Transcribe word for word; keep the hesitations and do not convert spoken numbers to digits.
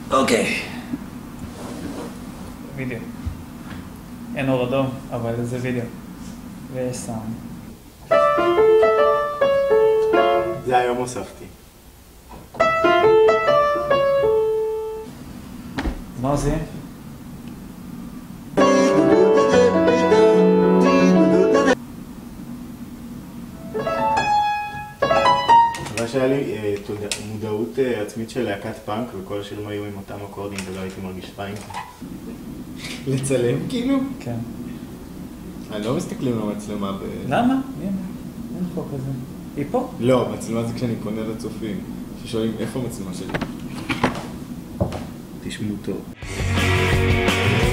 אוקיי. וידאו. אין אור אדום, אבל זה וידאו. ויש סאונד. זה היום הוספתי. אז מה עושים? אבל שהיה לי מודעות עצמית של להקת פאנק, וכל השירים היו עם אותם אקורדים ולא הייתי מרגיש רע עם זה. לצלם כאילו? כן. אני לא מסתכלים למצלמה ב... למה? אין חוק כזה. היא פה? לא, מצלמה זה כשאני פונה לצופים, ששואלים איפה המצלמה שלי. תשמעו טוב.